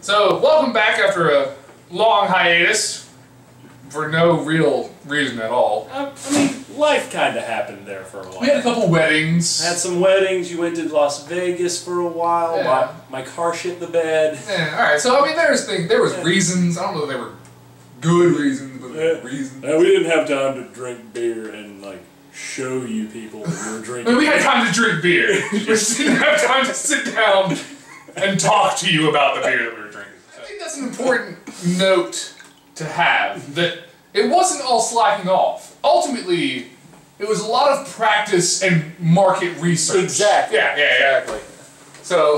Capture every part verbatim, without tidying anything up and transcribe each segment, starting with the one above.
So, welcome back after a long hiatus for no real reason at all. I, I mean, life kind of happened there for a while. We had a couple weddings. Had some weddings. You went to Las Vegas for a while. Yeah. My, my car shit the bed. Yeah, all right. So I mean, there's things. There was yeah. reasons. I don't know if they were good reasons, but yeah. reasons. No, we didn't have time to drink beer and like show you people that we were drinking. I mean, we had time to drink beer. We just didn't have time to sit down and talk to you about the beer that we were drinking. I think that's an important note to have, that it wasn't all slacking off. Ultimately, it was a lot of practice and market research. Exactly. Yeah, yeah, yeah. Exactly. So,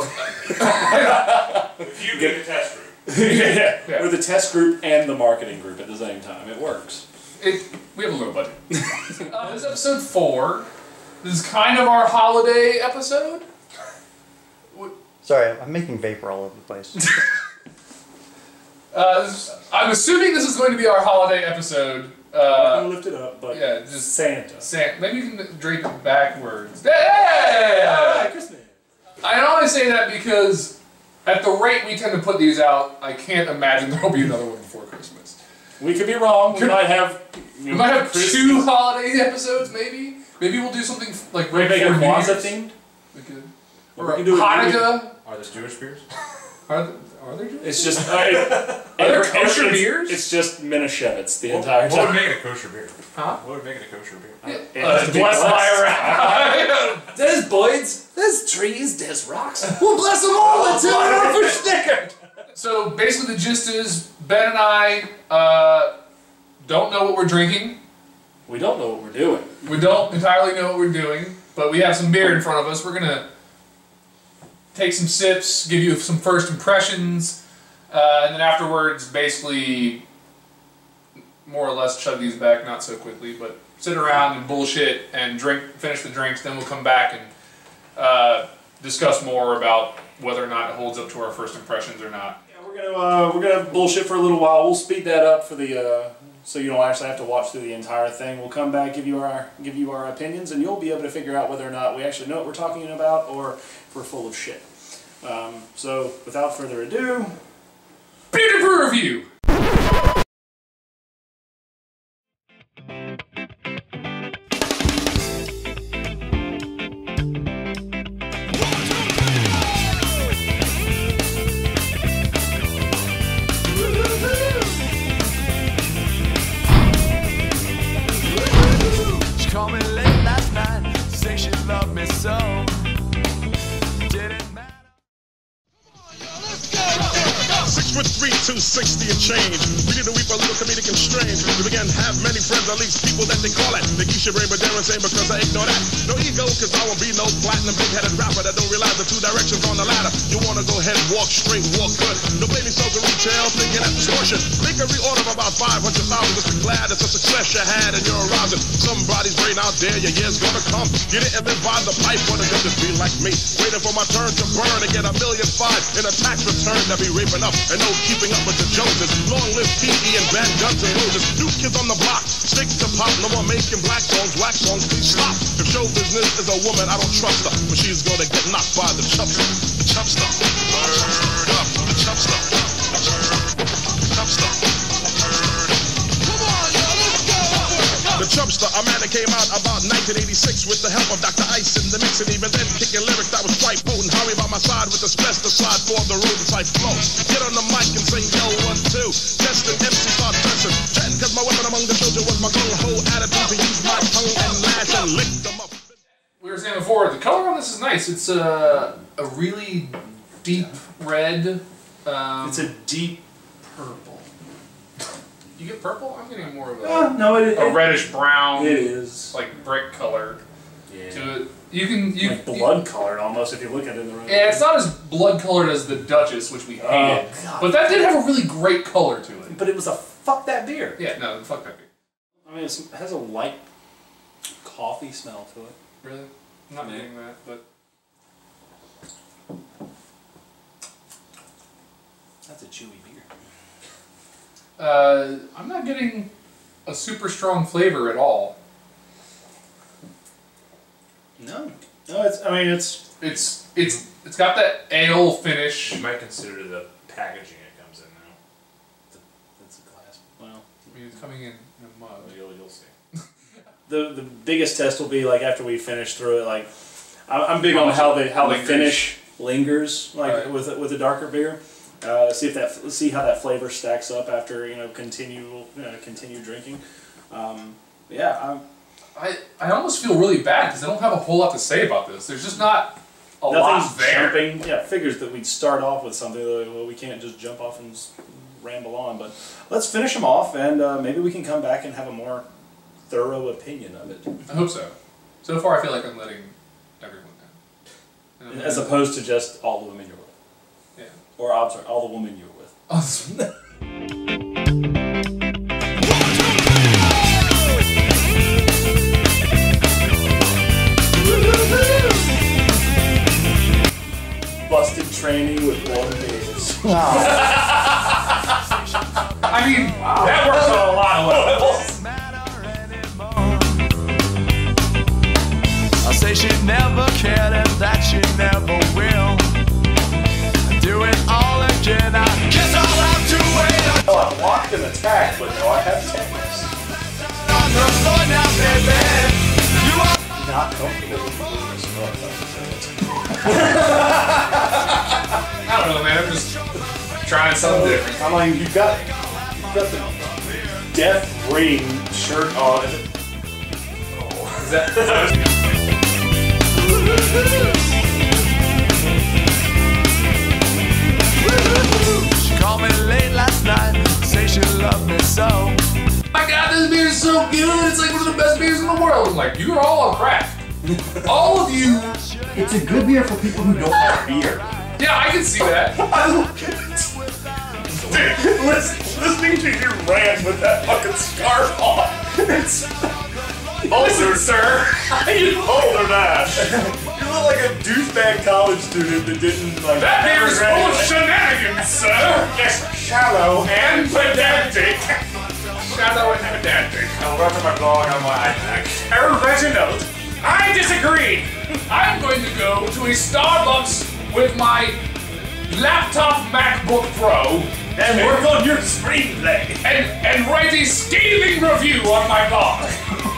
if you get a test group. yeah. Yeah. We're the test group and the marketing group at the same time. It works. It, we have a little budget. uh, this is episode four. This is kind of our holiday episode. Sorry, I'm making vapor all over the place. uh, this, I'm assuming this is going to be our holiday episode. Uh, I'm gonna lift it up, but yeah, just Santa. Santa. Maybe you can drape it backwards. Yeah! Ah, Christmas. I only say that because at the rate we tend to put these out, I can't imagine there'll be another one before Christmas. We could be wrong. We Could, might have. You we know, might have Christmas. two holiday episodes, maybe. Maybe we'll do something like We right make it before New Kwanzaa Year's. themed. We could. Or Or we can do it- Hanukkah. Are there Jewish beers? Are there, are there Jewish? It's just. Uh, it, Are there it- kosher it's, beers? It's just Minashevitz the What, entire what time. would make it a kosher beer? Huh? What would make it a kosher beer? Yeah. It Uh, has to be blessed by blessed. a There's boys, there's trees, there's rocks. We'll bless them all until we're for snickered. So basically the gist is, Ben and I uh, don't know what we're drinking. We don't know what we're doing. We don't entirely know what we're doing, but we have some beer in front of us. We're going to take some sips, give you some first impressions, uh, and then afterwards basically more or less chug these back, not so quickly, but sit around and bullshit and drink, finish the drinks, then we'll come back and uh, discuss more about whether or not it holds up to our first impressions or not. Yeah, we're gonna uh, we're gonna bullshit for a little while. We'll speed that up for the uh, so you don't actually have to watch through the entire thing. We'll come back, give you our give you our opinions, and you'll be able to figure out whether or not we actually know what we're talking about or if we're full of shit. Um, so without further ado, Beer Brew Review! She called me late last night, say she loved me so. Didn't matter. Six foot three, two sixty and change. We need to weep a little comedic and strange. We began to have many friends, at least people that they call it. They geisha brain, but they're insane because I ignore that. No ego, cause I won't be no platinum big-headed rapper that don't realize the two directions on the ladder. You wanna go ahead, walk straight, walk good. No baby sells a retail, thinking at distortion. Make a reorder of about five hundred thousand. Just be glad it's a success you had and you're arousing. Somebody's brain out there, your year's gonna come. You didn't live by the pipe, wanna go just be like me. Waiting for my turn to burn and get a million five in a tax return that be raping up. And no keeping up with the Joneses. Long live P E and Van Guns and Roses. New kids on the block, stick to pop. No more making black songs, wax songs, please stop. If show business is a woman, I don't trust her. But she's gonna get knocked by the Chubbster. The Chubbster. Word up. The Chubbster. The Chubbster. Come on, yo, let's go. The Chubbster, a man that came out about nineteen eighty-six with the help of Doctor Ice in the mix, and even then kicking lyrics that was quite potent. Harry by my side with the asbestos for the room type flow. Get on the mic and sing yo one two. Testing M C start dressing. Chatting cause my weapon among the children was my gung ho attitude to use my tongue and lash and lick them up. We were saying before, the color on this is nice. It's a, a really deep red. Um, it's a deep purple. You get purple? I'm getting more of a, Uh, no, it, a it, reddish brown. it is Like brick color yeah. to it. You can you like blood colored almost if you look at it in the right. Yeah, it's not as blood colored as the Duchess, which we hated. Oh, God. But that did have a really great color to it. But it was a fuck that beer. Yeah, no, fuck that beer. I mean, it's, it has a light coffee smell to it. Really? I'm not Yeah. getting that, but That's a chewy beer. uh, I'm not getting a super strong flavor at all. No, no, it's. I mean, it's It's it's it's got that ale finish. You might consider it a packaging it comes in now. That's a glass. Well, I mean, it's coming in in a mug. You'll, you'll see. the the biggest test will be like after we finish through it. Like, I'm, I'm big on how the how the Lingers. finish lingers, like Right. with a- with a darker beer. Uh, see if that see how that flavor stacks up after you know continue you know, continue drinking. Um, yeah, I'm, I, I almost feel really bad because I don't have a whole lot to say about this. There's just not a lot nothing's there. jumping. Yeah, figures that we'd start off with something. Like, well, we can't just jump off and s- ramble on. But let's finish them off, and uh, maybe we can come back and have a more thorough opinion of it, I hope so. So far, I feel like I'm letting everyone know. And I'm as letting- opposed to just all the women you're with, yeah. or I'm sorry, all the women you're with. Busted training with one days. I mean, that works on a lot of levels. I say she never cared and that she never will. Do it all again, I guess I'll have to wait. Oh, I blocked an attack, but no, I have tetanus. On the floor now, baby. You are Not comfortable with doing this. I don't know, man. I'm just trying something different. I mean, you've got, you've got the Death Ring shirt on. Is it? Oh, is that? She called me late last night, say she loved me so. My God, this beer is so good. It's like one of the best beers in the world. I'm like, you're all on crack. All of you. It's a good beer for people who don't like beer. Yeah, I can see that. Dude, listen, listening to you rant with that fucking scarf on. It's older, sir. You older Nash. You look like a douchebag college student that didn't like. That beer is full of graduate. shenanigans, sir. Yes, shallow And pedantic. Shallow and pedantic. I'll run to my blog on my iPad. original. I disagree. I'm going to go to a Starbucks with my laptop MacBook Pro And work on your screenplay. and, and write a scathing review on my blog.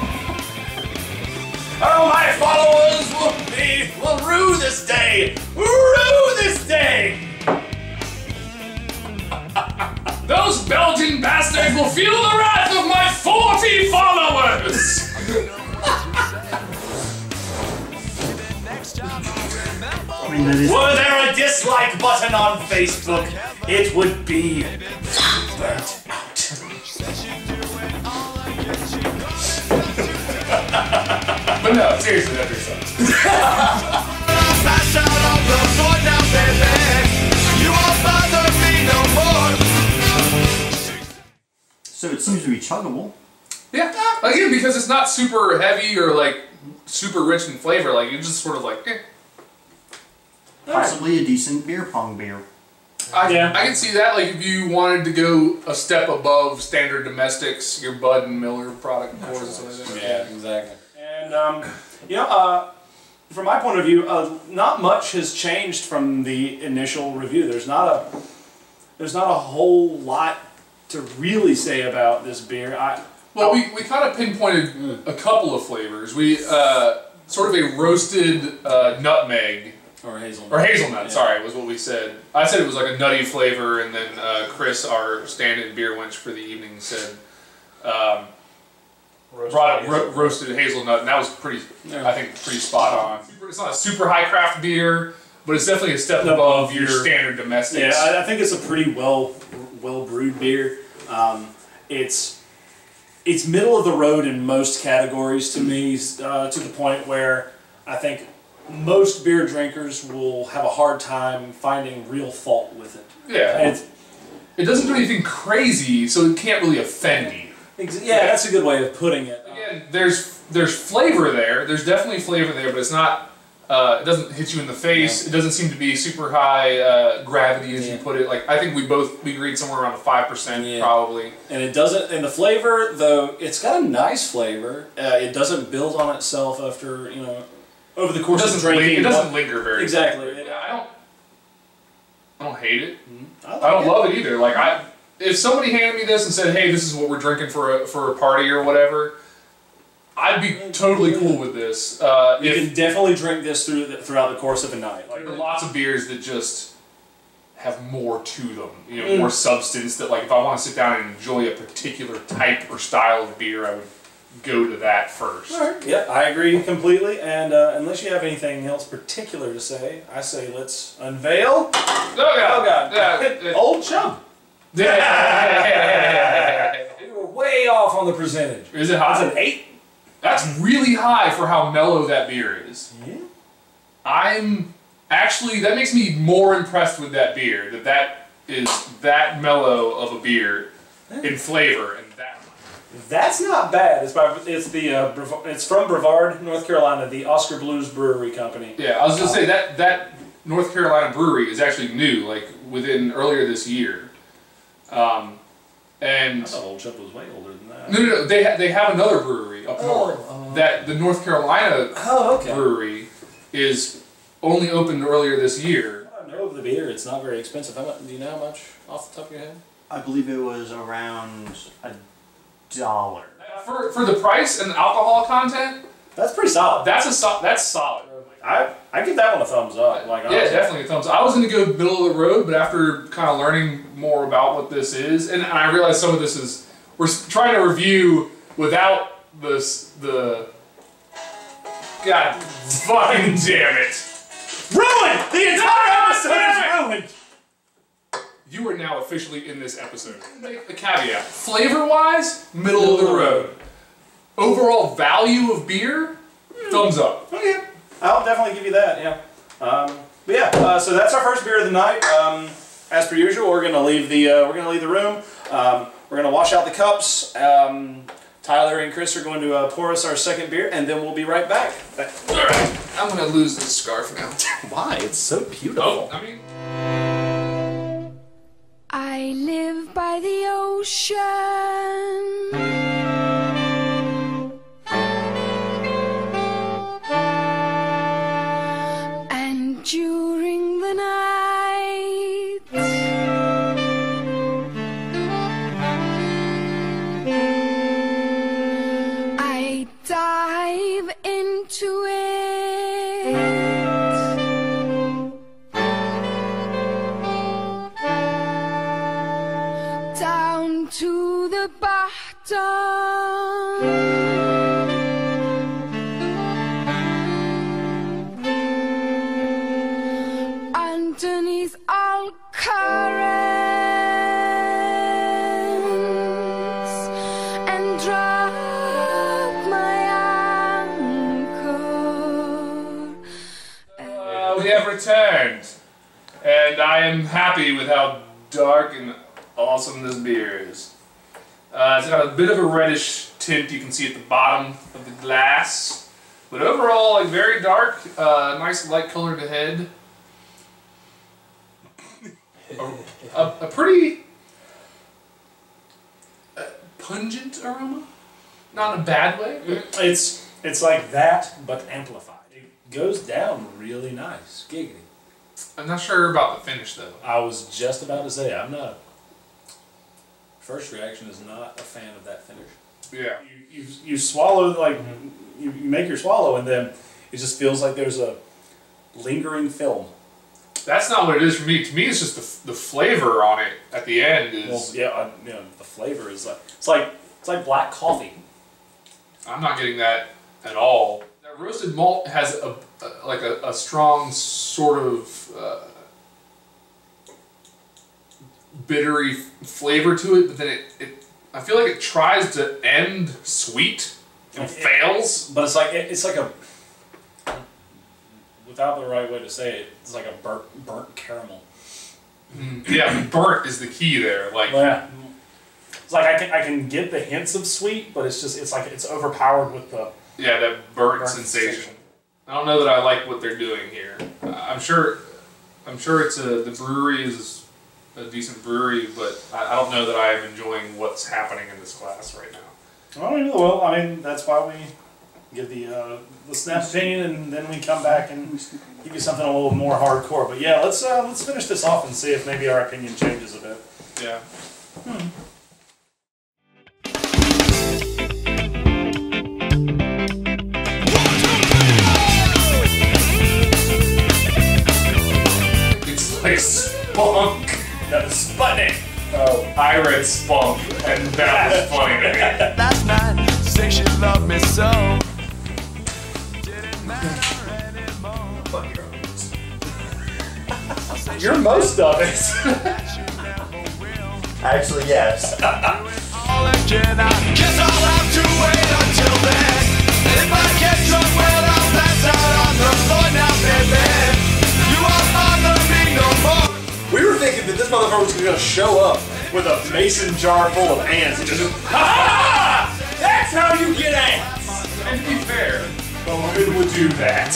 Oh, my followers will be will rue this day. Rue this day. Those Belgian bastards will feel the wrath of my forty followers. I mean, that is. Were there a dislike button on Facebook, it would be burnt out. But no, seriously, that beer sucks. Pass out on the floor now, baby. You won't bother me no more. So it seems to be chuggable. Yeah, again, because it's not super heavy or like super rich in flavor. Like it's just sort of like, eh. Possibly a decent beer pong beer. I, Yeah. I can see that. Like if you wanted to go a step above standard domestics, your Bud and Miller product pours and stuff like that. exactly. And um, you know, uh, from my point of view, uh, not much has changed from the initial review. There's not a there's not a whole lot to really say about this beer. I Well, we, we kind of pinpointed a couple of flavors. We uh, sort of a roasted uh, nutmeg. or hazelnut. Or hazelnut, Yeah. sorry, was what we said. I said it was like a nutty flavor, and then uh, Chris, our stand-in beer wench for the evening, said um, brought up ro- roasted hazelnut, and that was pretty, I think, pretty spot on. It's not a super high craft beer, but it's definitely a step No, above your your- standard domestics. Yeah, I, I think it's a pretty well well brewed beer. Um, it's it's middle of the road in most categories to me, uh, to the point where I think most beer drinkers will have a hard time finding real fault with it. Yeah. And it's, It doesn't do anything crazy, so it can't really offend you. ex- yeah, that's a good way of putting it. Again, there's there's flavor there. There's definitely flavor there, but it's not. Uh, it doesn't hit you in the face. Yeah. It doesn't seem to be super high uh, gravity, as Yeah. you put it. Like I think we both we agreed somewhere around a five percent Yeah. probably. And it doesn't, and the flavor, though, it's got a nice flavor. Uh, it doesn't build on itself after, you know, over the It course of doesn't drinking. ling- it doesn't linger very. Exactly. Yeah, I don't. I don't hate it. I, like I don't it. love it either. Like I, if somebody handed me this and said, "Hey, this is what we're drinking for a for a party or whatever," I'd be totally cool with this. Uh, You if, can definitely drink this through the, throughout the course of a night. Like There are lots of beers that just have more to them, you know, Mm. more substance. That like if I want to sit down and enjoy a particular type or style of beer, I would go to that first. Alright. Yeah, I agree completely. And uh, unless you have anything else particular to say, I say let's unveil. Oh god! Oh god! Yeah, yeah, Old Chubb. yeah. We were way off on the percentage. Is it That's high? an eight. That's really high for how mellow that beer is. Yeah. I'm actually that makes me more impressed with that beer. That that is that mellow of a beer in flavor and that. That's not bad. It's by it's the uh, Brev- it's from Brevard, North Carolina, the Oscar Blues Brewery Company. Yeah, I was gonna say that that North Carolina brewery is actually new, like within earlier this year. Um, and I thought Old Chubb was way older than that. no, no, no, they ha they have another brewery up Oh, north. uh, that the North Carolina Oh, okay. brewery is only opened earlier this year. I know of the beer. It's not very expensive. How much? Do you know how much off the top of your head? I believe it was around a dollar. For for the price and the alcohol content, That's pretty solid. that's a so, that's solid. I I give that one a thumbs up. Like Yeah, honestly. definitely a thumbs up. I was going to go middle of the road, but after kind of learning more about what this is, and I realized some of this is, we're s- trying to review without this, the, God fucking damn it. Ruined. The entire episode is ruined. You are now officially in this episode. Make a caveat. Flavor-wise, middle of the road. Overall value of beer, thumbs up. Okay. I'll definitely give you that. Yeah. Um, but yeah. Uh, so that's our first beer of the night. Um, as per usual, we're gonna leave the uh, we're gonna leave the room. Um, we're gonna wash out the cups. Um, Tyler and Chris are going to uh, pour us our second beer, and then we'll be right back. All right, I'm gonna lose this scarf now. Why? It's so beautiful. Oh, I mean, I live by the ocean. And during the night, I dive into it. Down to the bottom. Underneath all currents, and drop my anchor. uh, we have returned, and I am happy with how dark and awesome this beer is. Uh, it's got a bit of a reddish tint you can see at the bottom of the glass, but overall, like very dark, uh, nice light colored head. A, a, a pretty uh, pungent aroma, not in a bad way. But It's it's like that, but amplified. It goes down really nice. Giggity. I'm not sure about the finish though. I was just about to say I'm not. First reaction is not a fan of that finish. Yeah. You you, you swallow like you, you make your swallow, and then it just feels like there's a lingering film. That's not what it is for me. To me, it's just the, the flavor on it at the end is. Well, yeah, uh, you know, the flavor is like it's like it's like black coffee. I'm not getting that at all. That roasted malt has a, a like a, a strong sort of uh, bittery flavor to it, but then it, it I feel like it tries to end sweet and It- fails. But it's like it, it's like a without the right way to say it, it's like a burnt burnt caramel. Yeah, burnt is the key there. Like Yeah. It's like I can I can get the hints of sweet, but it's just it's like it's overpowered with the yeah, that burnt, burnt sensation. sensation. I don't know that I like what they're doing here. Uh, I'm sure, I'm sure it's a the brewery is a decent brewery, but I, I don't know that I am enjoying what's happening in this class right now. I don't know. Well, I mean that's why we give the uh, the snap opinion, and then we come back and give you something a little more hardcore. But yeah, let's uh, let's finish this off and see if maybe our opinion changes a bit. Yeah. Hmm. It's like spunk. No, Sputnik. Oh, I read spunk, and that was funny to me. Last night, say she loved me so. Didn't matter anymore. Fuck your own. You're most of it. Actually, yes. All again, I guess I'll have to wait until then. If I get drunk, well, I'll pass out on the floor now, baby. You won't bother me no more. We were thinking that this motherfucker was gonna show up with a mason jar full of ants and just, ha! That's how you get ants! And to be fair, Bowen would do that.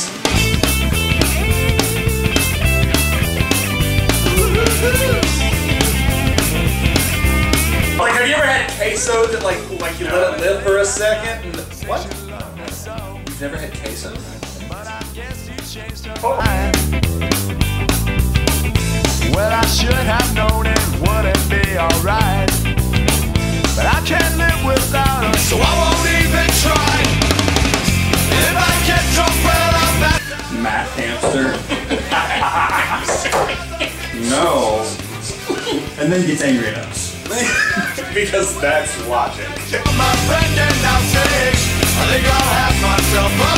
Like, have you ever had queso that like like you let it live for a second? And, what? You've never had queso? Oh. Well, I should have known it wouldn't be alright, but I can't live without her, so I won't even try. If I get drunk, well, I'm back. Math hamster. No. And then gets angry at us. Because that's logic. My friend and I'll say, I think I'll have myself a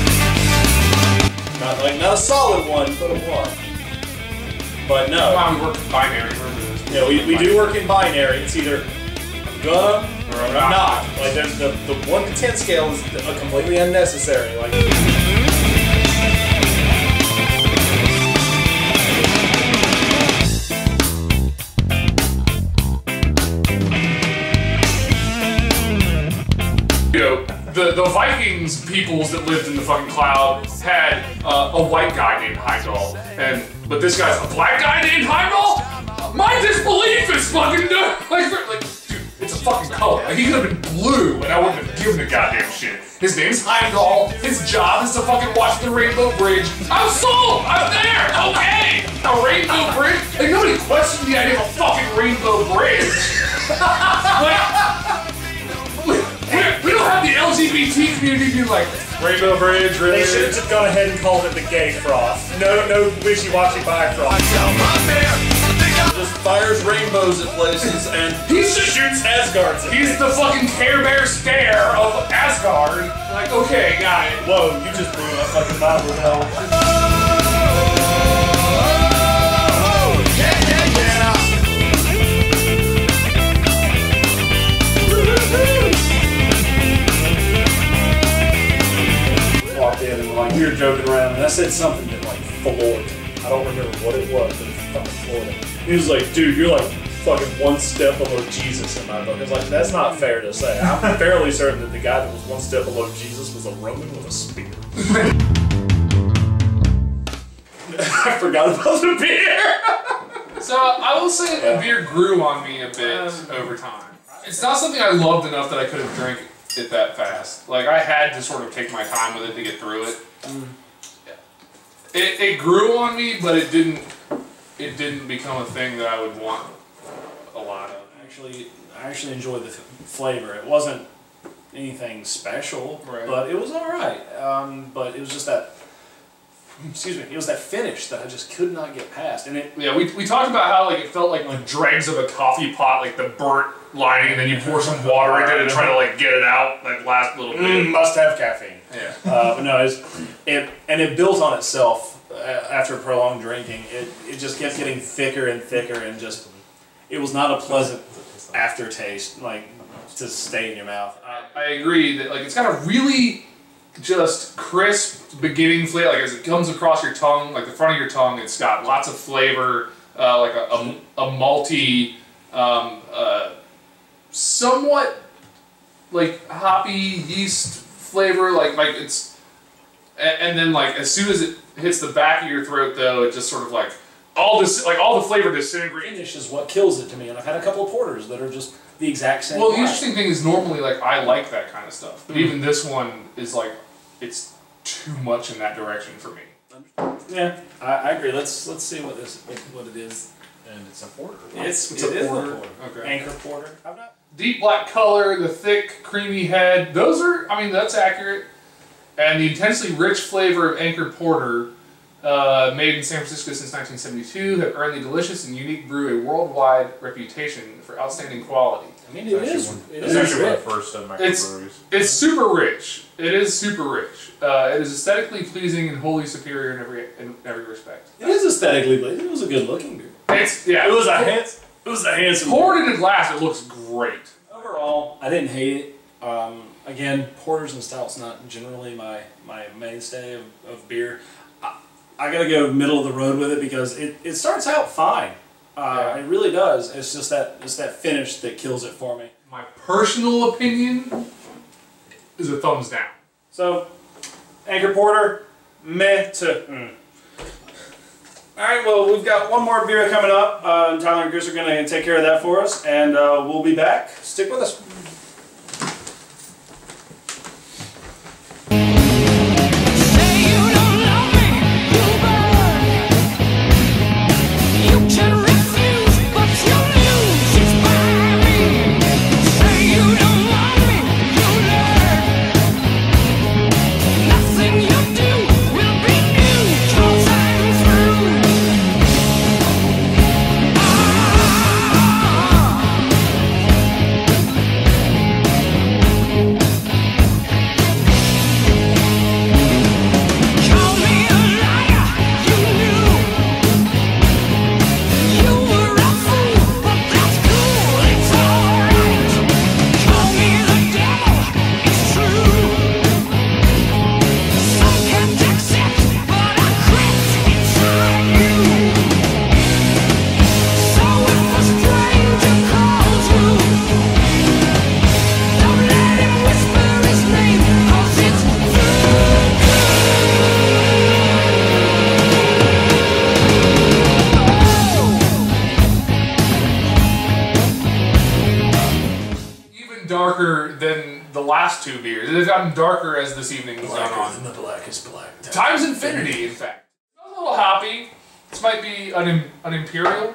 beer. Not like not a solid one, but a one. But no. Wow, we work in binary. Remember this? Yeah, we, we do work in binary. It's either I'm gonna or I'm not. Like there's the the one to ten scale is completely unnecessary. Like. You know, the, the Vikings peoples that lived in the fucking cloud had uh, a white guy named Heimdall, and but this guy's a black guy named Heimdall? My disbelief is fucking like, like dude, it's a fucking color. Like, he could have been blue, and I wouldn't have given a goddamn shit. His name's Heimdall. His job is to fucking watch the Rainbow Bridge. I'm sold. I'm there. Okay, a Rainbow Bridge. Like nobody questioned the idea of a fucking Rainbow Bridge. Like. We, we don't have the L G B T community being like, Rainbow Bridge, really? They should have just gone ahead and called it the gay froth. No, no wishy-washy Bifrost. Just fires rainbows at places and he shoots Asgards. He's the fucking Care Bear stare of Asgard. Like, okay, got it. Whoa, you just blew my fucking Bible hell. Walked in and like we were joking around, and I said something that like floored him. I don't remember what it was, but it fucking floored him. He was like, "Dude, you're like fucking one step below Jesus in my book." I was like, "That's not fair to say." I'm fairly certain that the guy that was one step below Jesus was a Roman with a spear. I forgot about the beer. So I will say the beer grew on me a bit over time. It's not something I loved enough that I could have drank it that fast. Like I had to sort of take my time with it to get through it. Mm. It it grew on me, but it didn't it didn't become a thing that I would want a lot of. Actually, I actually enjoyed the flavor. It wasn't anything special, right. but it was all right. Um, but it was just that. Excuse me. It was that finish that I just could not get past, and it. Yeah, we we talked about how like it felt like the dregs of a coffee pot, like the burnt lining, and then you pour some water into it and try to like get it out, like last little bit. Mm, must have caffeine. Yeah. Uh, but no, it's, it and it built on itself uh, after prolonged drinking. It it just kept getting thicker and thicker, and just it was not a pleasant aftertaste like to stay in your mouth. Uh, I agree that like it's got a really just crisp beginning flavor. Like as it comes across your tongue, like the front of your tongue, it's got lots of flavor, uh, like a, a, a malty, um, uh, somewhat like hoppy yeast flavor. Like like it's, and, and then like as soon as it hits the back of your throat, though, it just sort of like all this like all the flavor disintegrates. Finish is what kills it to me, and I've had a couple of porters that are just the exact same. Well, the wine. interesting thing is normally like I like that kind of stuff, but mm. even this one is like it's too much in that direction for me. Yeah, I, I agree. Let's let's see what this what, what it is. And it's a porter. It's, It's it a is porter. a porter. Okay. Anchor porter. I've not. Deep black color, the thick, creamy head. Those are, I mean, that's accurate. And the intensely rich flavor of Anchor Porter, uh, made in San Francisco since nineteen seventy-two, have earned the delicious and unique brew a worldwide reputation for outstanding quality. I mean, it is. One, It it's is actually one rich. of the first uh, It's, microbreweries. it's super rich. It is super rich. Uh, it is aesthetically pleasing and wholly superior in every in every respect. It is aesthetically pleasing. It was a good looking beer. It's yeah. It was a handsome. It was a handsome. Poured in a glass, it looks great. Overall, I didn't hate it. Um, again, porters and stouts not generally my my mainstay of, of beer. I, I gotta go middle of the road with it because it, it starts out fine. Uh, Yeah. It really does. It's just that it's that finish that kills it for me. My personal opinion is a thumbs down. So, Anchor Porter, meh to. Mm. All right, well, we've got one more beer coming up. Uh, and Tyler and Chris are going to take care of that for us, and uh, we'll be back. Stick with us. Darker than the last two beers. It has gotten darker as this evening has gone on. the blackest black. Times infinity, in fact. I'm a little happy. This might be an, an Imperial.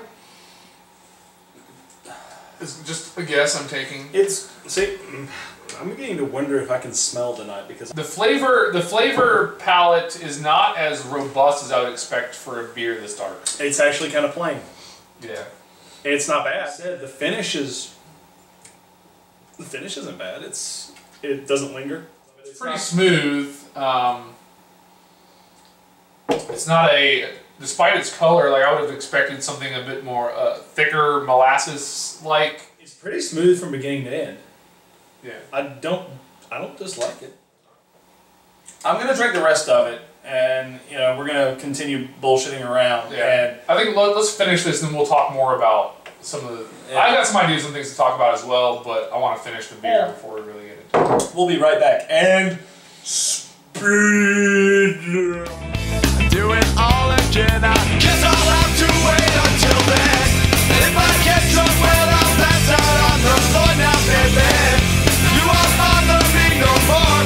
It's just a guess I'm taking. It's, see, I'm beginning to wonder if I can smell tonight because The flavor, the flavor palette is not as robust as I would expect for a beer this dark. it's actually kind of plain. Yeah. It's not bad. I said the finish is. The finish isn't bad. It's it doesn't linger. It's pretty smooth. Um, it's not a, despite its color, like I would have expected something a bit more uh, thicker, molasses-like. It's pretty smooth from beginning to end. Yeah. I don't I don't dislike it. I'm gonna drink the rest of it, and you know we're gonna continue bullshitting around. Yeah. And I think let, let's finish this, and then we'll talk more about some of the. Yeah. I got some ideas and things to talk about as well, but I want to finish the beer Yeah. before we really get into it. we'll be right back. And speed. Do it all again. I guess I'll have to wait until then. And if I get drunk, well, I'll pass out on the floor now, baby. You won't bother me no more.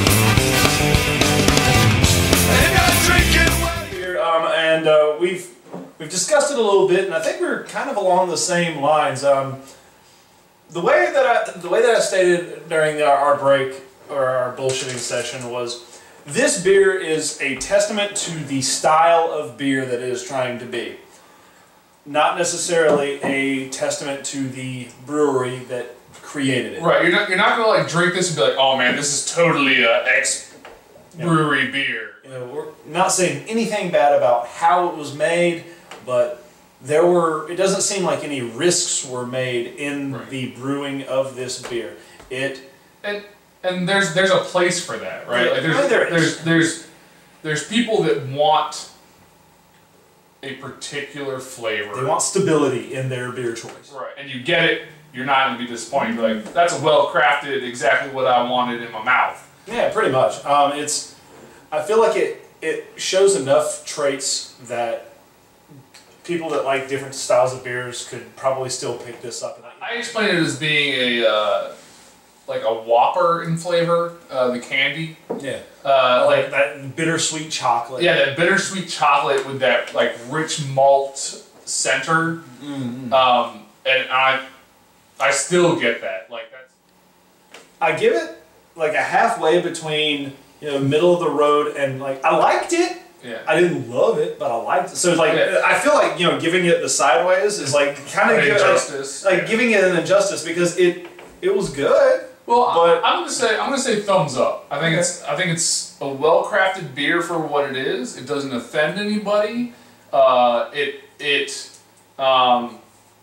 And if you're drinking, well, Here, um, and uh, we've we've discussed it a little bit, and I think we're kind of along the same lines. Um, the way that I the way that I stated during our, our break or our bullshitting session was, this beer is a testament to the style of beer that it is trying to be, not necessarily a testament to the brewery that created it. Right, you're not you're not gonna like drink this and be like, oh man, this is totally a ex brewery beer. You know, we're not saying anything bad about how it was made, but there were. It doesn't seem like any risks were made in Right. the brewing of this beer. It And and there's there's a place for that, right? Like Yeah, there's, there is. there's there's there's people that want a particular flavor. they want stability in their beer choice. Right, and you get it, you're not gonna be disappointed. You're like, that's a well crafted, exactly what I wanted in my mouth. Yeah, pretty much. Um, it's. I feel like it it shows enough traits that people that like different styles of beers could probably still pick this up. I explain it as being a uh, like a Whopper in flavor, uh, the candy. Yeah. Uh, Oh, like that bittersweet chocolate. Yeah, that bittersweet chocolate with that like rich malt center. Mm-hmm. Um, and I, I still get that. Like that's. I give it like a halfway between, you know, middle of the road and like I liked it. Yeah. I didn't love it, but I liked it. So like Yeah. I feel like, you know, giving it the sideways is like kind of An give, injustice. like, like giving it an injustice because it it was good. Well, but I, I'm gonna say I'm gonna say thumbs up. I think Okay. it's I think it's a well-crafted beer for what it is. It doesn't offend anybody. Uh, it it um,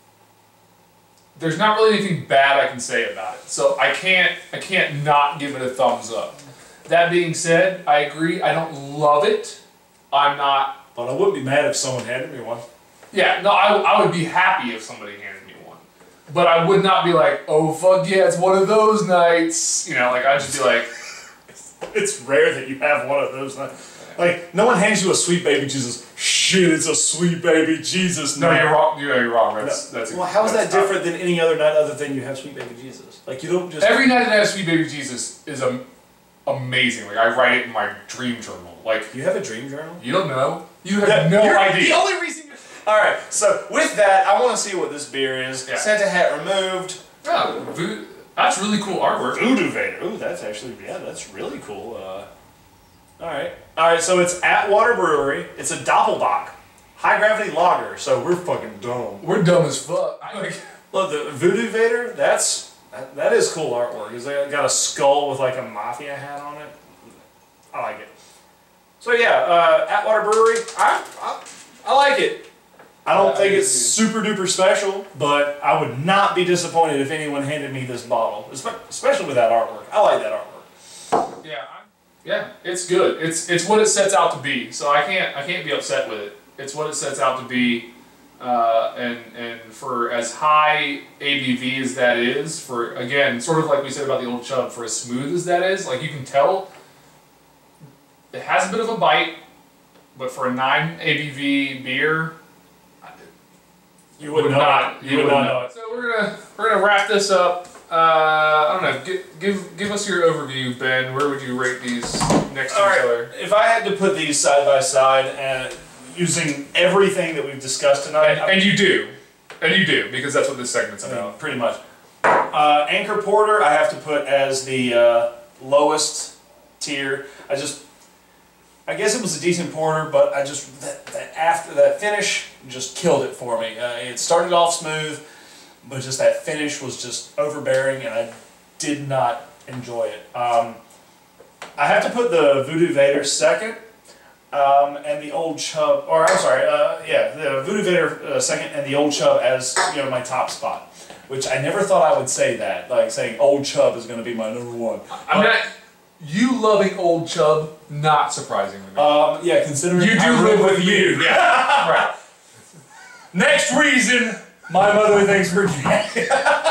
there's not really anything bad I can say about it. So I can't I can't not give it a thumbs up. That being said, I agree. I don't love it. I'm not. But I wouldn't be mad if someone handed me one. Yeah, no, I, I would be happy if somebody handed me one. But I would not be like, oh, fuck yeah, it's one of those nights. You know, like, I'd just be like... It's rare that you have one of those nights. Like, no one hands you a sweet baby Jesus. Shit, it's a sweet baby Jesus No, night. you're wrong. You're, you're wrong. That's, No. that's Well, how is that that's tough. different than any other night other than you have sweet baby Jesus? Like, you don't just... Every night that I have Sweet Baby Jesus is am amazing. Like, I write it in my dream journal. Like, You have a dream journal? you don't know? You have Yeah, no you're- idea. The only reason... All right, so with that, I want to see what this beer is. Yeah. Santa hat removed. Yeah, Vo- that's really cool artwork. Voodoo Vator. Ooh, that's actually, yeah, that's really cool. Uh, all right. All right, so it's Atwater Brewery. It's a Doppelbock. High gravity lager, so we're fucking dumb. We're dumb as fuck. I, like, Look, the Voodoo Vator, that's, that, that is cool artwork. It's got a skull with like a mafia hat on it. I like it. So yeah, uh, Atwater Brewery, I, I, I like it. I don't Yeah, think I it's do. super duper special, but I would not be disappointed if anyone handed me this bottle, espe- especially with that artwork. I like that artwork. yeah, I'm, yeah, it's good. It's it's what it sets out to be. So I can't I can't be upset with it. It's what it sets out to be, uh, and and for as high A B V as that is, for again, sort of like we said about the old Chubb, for as smooth as that is, like you can tell, it has a bit of a bite, but for a nine A B V beer. You would would know not. it. You would not know it. So we're gonna we're gonna wrap this up. Uh, I don't know. Give, give give us your overview, Ben. Where would you rate these next to All each right, other? if I had to put these side by side and using everything that we've discussed tonight, And, and you do, and you do, because that's what this segment's I mean, about. pretty much. Uh, Anchor Porter, I have to put as the uh, lowest tier. I just, I guess it was a decent porter, but I just that, that after that finish just killed it for me. Uh, it started off smooth, but just that finish was just overbearing, and I did not enjoy it. Um, I have to put the Voodoo Vator second, um, and the Old Chubb, or I'm sorry, uh, yeah, the Voodoo Vator uh, second, and the Old Chubb as, you know, my top spot. Which I never thought I would say that, like saying Old Chubb is going to be my number one. I mean, I, you loving old Chubb, not surprising to me. Um, yeah, considering you do I live with you. Yeah, right. Next reason, my mother thinks we're gay.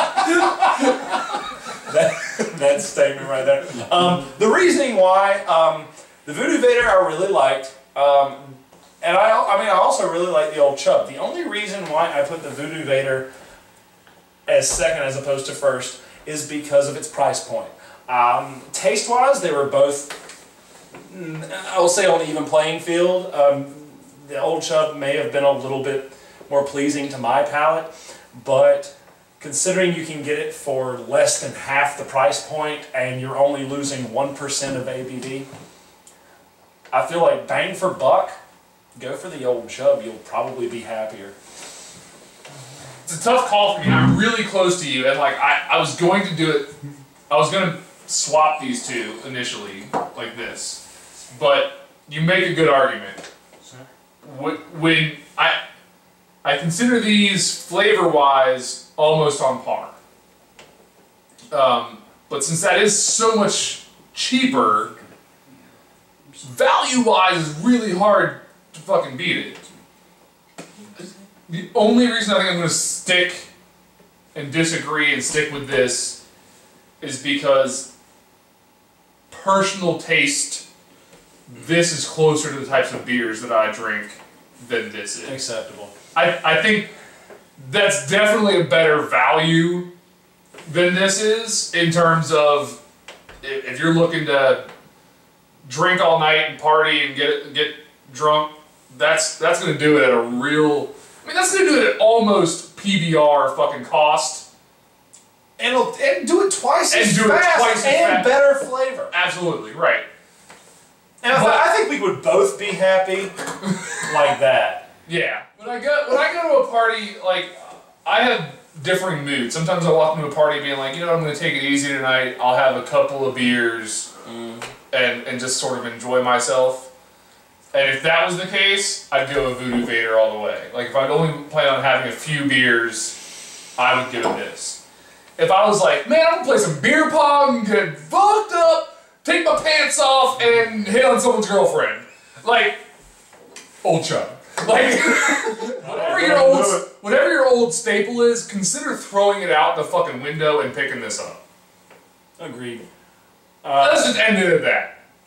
that, that statement right there. Um, the reasoning why, um, the Voodoo Vator I really liked, um, and I, I mean I also really like the Old Chubb. The only reason why I put the Voodoo Vator as second as opposed to first is because of its price point. Um, Taste-wise, they were both, I will say, on an even playing field. Um, the Old Chubb may have been a little bit more pleasing to my palate, but considering you can get it for less than half the price point and you're only losing one percent of A B V, I feel like bang for buck, go for the Old Chubb. You'll probably be happier. It's a tough call for me. I'm really close to you, and like I, I was going to do it. I was going to swap these two initially, like this, but you make a good argument. When I, I consider these flavor-wise almost on par. Um, but since that is so much cheaper, value-wise is really hard to fucking beat it. The only reason I think I'm going to stick and disagree and stick with this is because personal taste, this is closer to the types of beers that I drink than this is. Acceptable. I, I think that's definitely a better value than this is in terms of if, if you're looking to drink all night and party and get get drunk. That's that's gonna do it at a real. I mean, that's gonna do it at almost P B R fucking cost. And, it'll, and do it twice and as do fast it twice as and fast. better flavor. Absolutely right. And But- I think we would both be happy like that. Yeah. When I go when I go to a party, like I have differing moods. Sometimes I walk into a party being like, you know, I'm gonna take it easy tonight. I'll have a couple of beers Mm. and and just sort of enjoy myself. And if that was the case, I'd go with Voodoo Vator all the way. Like, if I'd only plan on having a few beers, I would go this. If I was like, man, I'm gonna play some beer pong, get fucked up, take my pants off, and hit on someone's girlfriend. Like, old Chubb. Like, whatever your old, whatever your old staple is, consider throwing it out the fucking window and picking this up. Agreed. Uh, Let's just end it at that.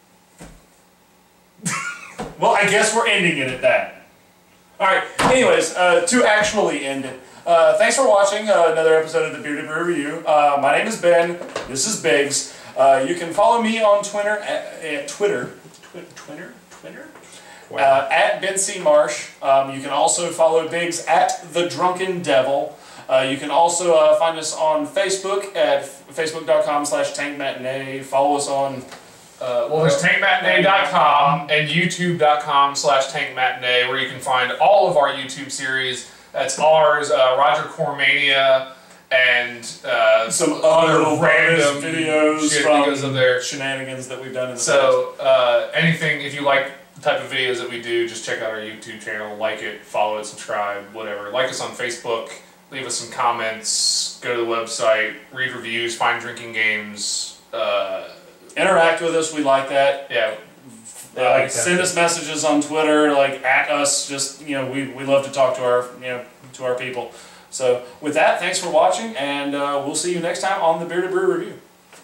Well, I guess we're ending it at that. Alright, anyways, uh, to actually end it. Uh, thanks for watching uh, another episode of the Bearded Brew Review. Uh, my name is Ben. This is Biggs. Uh, you can follow me on Twitter at, at Twitter. Twi Twitter? Twitter? Uh, at Ben C. Marsh. Um, you can also follow Biggs at The Drunken Devil. Uh, you can also uh, find us on Facebook at facebook.com slash Tank Matinee. Follow us on... Uh, well, there's tank matinee dot com and youtube.com slash tankmatinee, where you can find all of our YouTube series. That's ours, uh, Roger Cormania, and uh, some other random videos shit from that goes up there. Shenanigans that we've done in the so, past. So, uh, anything, if you like the type of videos that we do, just check out our YouTube channel, like it, follow it, subscribe, whatever. Like us on Facebook, leave us some comments, go to the website, read reviews, find drinking games, uh... interact with us, we like that. Yeah. Uh, like send us messages on Twitter, like at us. Just you know, we we love to talk to our you know to our people. So with that, thanks for watching, and uh, we'll see you next time on the Bearded Brew Review.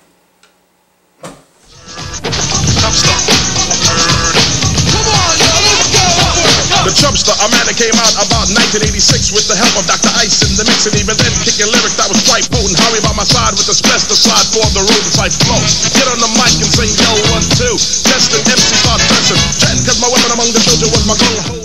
The Chubbster, a man that came out about nineteen eighty-six with the help of Doctor Ice in the mix, and even then kicking lyrics that was quite potent. Harry by my side with the stress to slide for the room type flow. Get on the mic and sing yo one two. Test the M C start pressing. Chatting cause my weapon among the children was my gung ho.